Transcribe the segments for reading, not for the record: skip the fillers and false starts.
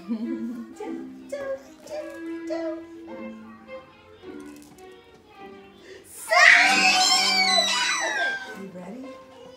You ready?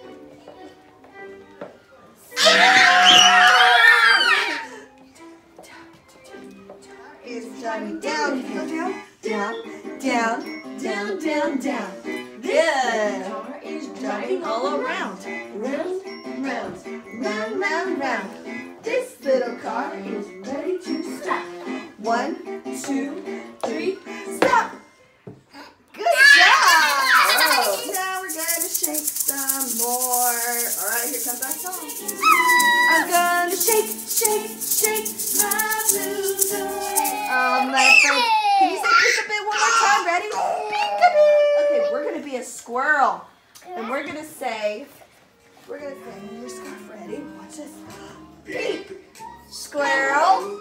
It's Johnny. Down, down, down, down, down, down, down. Good. Car is driving all around. Round, round, round, round, round. This little car is ready to stop. 1, 2, 3, stop. Good job. Oh, now we're gonna shake some more. All right, here comes our song. I'm gonna shake, shake, shake my blues away. My friend, can you say peekaboo one more time? Ready? Peekaboo. Okay, we're gonna be a squirrel, and we're gonna say, your scarf ready? Watch this. Peek, squirrel.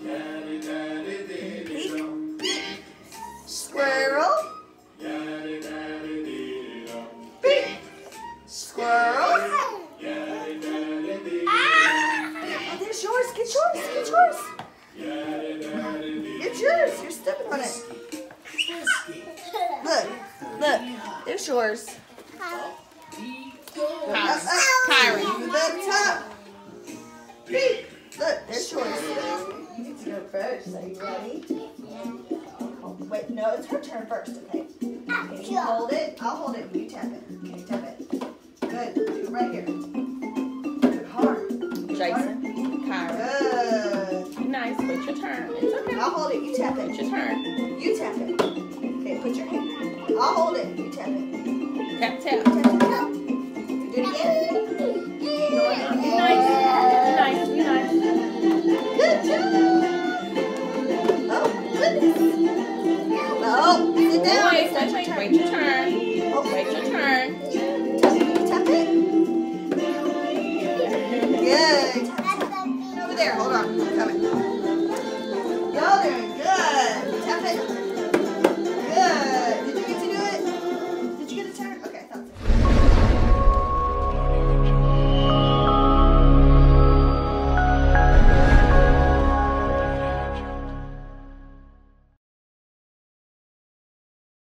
Peek, peek, squirrel. Peek, squirrel. Oh, there's yours. Get yours. Get yours. Get yours. You're stepping on it. Look. Look. There's yours. Kyrie. To the top. Peek. Look. There's yours. You need to go first. Are you ready? Wait. No, it's her turn first. Okay. Can you hold it? I'll hold it. You tap it. Can you tap it? Good. Do it right here. Do it hard. Jason. Kyrie. Good. Nice. But your turn. It's okay. I'll hold it. You tap it. It's your turn. You tap it. Okay, put your hand. I'll hold it. You tap it. Tap, tap.